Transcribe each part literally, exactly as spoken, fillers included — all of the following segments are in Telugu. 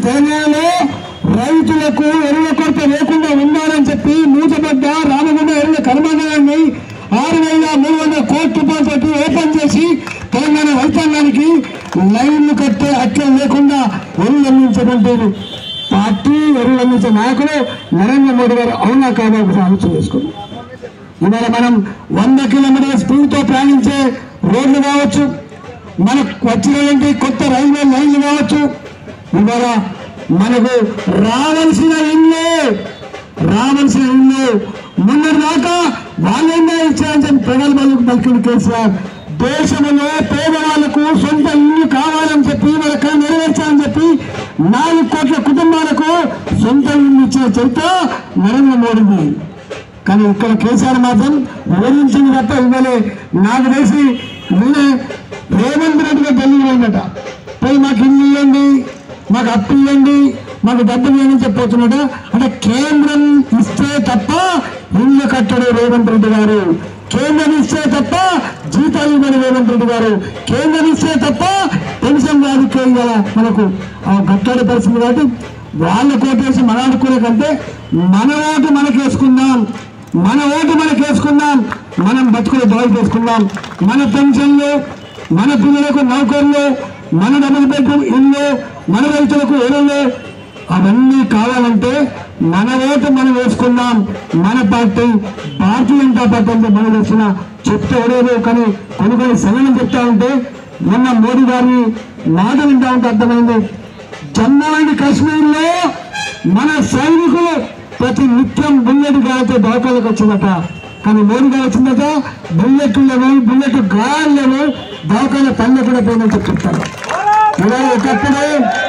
తెలంగాణలో రైతులకు ఎరువుల కొరత లేకుండా ఉండాలని చెప్పి మూతబడ్డ రామగుండ ఎరువుల కర్మాగారాన్ని ఆరు వేల మూడు వందల కోట్ల రూపాయలతో ఓపెన్ చేసి తెలంగాణ రైతాంగానికి లైన్లు కట్టే అట్లా లేకుండా ఎరువులు అందించినటువంటి పార్టీ ఎరువులు అందించే నాయకుడు నరేంద్ర మోడీ గారు అవునా కాదా ఒకసారి ఆలోచన చేసుకున్నాం. ఇవాళ మనం వంద కిలోమీటర్ల స్పీడ్తో ప్రయాణించే రోడ్లు కావచ్చు, మనకు వచ్చినటువంటి కొత్త రైల్వే లైన్లు కావచ్చు, ఇవాళ మనకు రావాల్సిన ఇల్లు రావాల్సిన ఇల్లు మొన్నటి దాకా వాళ్ళేందా ఇచ్చారని చెప్పి ప్రగల్భాలకు పలికిన కేసీఆర్ దేశంలో పేదవాళ్లకు సొంత ఇల్లు కావాలని చెప్పి వాళ్ళకి నెరవేర్చాలని చెప్పి నాలుగు కోట్ల కుటుంబాలకు సొంత ఇల్లు ఇచ్చిన చరిత్ర నరేంద్ర మోడీది. కానీ ఇక్కడ కేసీఆర్ మాత్రం వివరించింది తప్ప ఇవ్వలే. నాకు తెలిసి నేనే రేవంత్ రెడ్డిగా ఢిల్లీ పోయిందట, పోయి మాకు ఇల్లు ఇవ్వండి, మాకు అప్పు ఇవ్వండి, మాకు డబ్బులు ఇవ్వని చెప్పొచ్చున్నట. అంటే కేంద్రం ఇస్తే తప్ప ఇల్లు కట్టడు రేవంత్ రెడ్డి గారు, కేంద్రం ఇస్తే తప్ప జీతాలు ఇవ్వని రేవంత్ రెడ్డి గారు, కేంద్రం ఇస్తే తప్ప పెన్షన్ రాజకీయం కదా మనకు గట్టడి పరిస్థితి. కాబట్టి వాళ్ళ కోటేసి మన ఆడుకునే కంటే మన ఓటు మనకేసుకుందాం, మన ఓటు మనకేసుకుందాం, మనం బతుకులు బాగు చేసుకుందాం. మన పెన్షన్లు, మన పిల్లలకు నౌకర్లు, మన డబుల్ బెడ్రూమ్ ఇల్లు, మన రైతులకు ఎరువులు అవన్నీ కావాలంటే మన ఓటు మనం వేసుకుందాం. మన పార్టీ భారతీయ జనతా పార్టీ అంటే మనం వేసిన చెప్తే ఎవరేదో కానీ కొన్ని కొన్ని సంఘటన చెప్తా ఉంటే మొన్న మోడీ గారిని మాట వింటా ఉంటే అర్థమైంది. జమ్మూ అండ్ కాశ్మీర్లో మన సైనికులు ప్రతి నిత్యం బుల్లెట్ గాలితో దవాఖానకు వచ్చిందట. కానీ మోడీ గారు వచ్చిందట బుల్లెట్లు లేవు, బుల్లెట్ గాయాలు లేవు, దవాఖాన పనులు కూడా పోయిందని చెప్పి చెప్తారు. ఇలా ఒకప్పుడు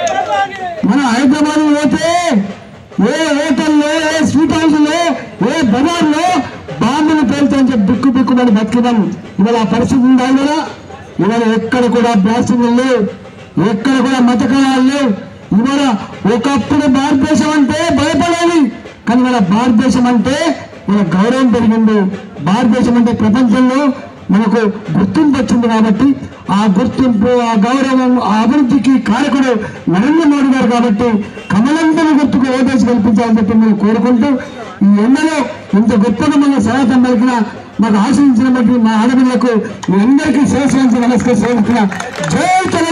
మన హైదరాబాద్ పోతే ఏ హోటల్లో, ఏ స్వీట్ హౌస్లో, ఏ బజార్లో బాంబులు పేలుతాయని చెప్పి బిక్కు బిక్కుమని బతికినాం. ఇవాళ ఆ పరిస్థితి ఉందా? ఇవాళ ఇవాళ ఎక్కడ కూడా బ్లాస్టింగ్లు లేవు, ఎక్కడ కూడా మతకళాలు లేవు. ఇవాళ ఒకప్పుడు భారతదేశం అంటే భయపడేది, కానీ మన భారతదేశం అంటే మన గౌరవం పెరిగింది. భారతదేశం అంటే ప్రపంచంలో మనకు గుర్తింపు వచ్చింది. కాబట్టి ఆ గుర్తింపు, ఆ గౌరవం, ఆ అభివృద్ధికి కారకుడు నరేంద్ర మోడీ గారు. కాబట్టి కమలంతని గుర్తుకు ఓటేసి కల్పించాలని చెప్పి మేము కోరుకుంటూ ఈ ఎండలో ఇంత గొప్పగా మన స్వాగతం పలికిన, మాకు ఆశ్రయించిన బట్టి మా ఆడపిల్లకు మీ అందరికీ శిరస్సు నమస్కరిస్తున్నా. జై తెలంగాణ.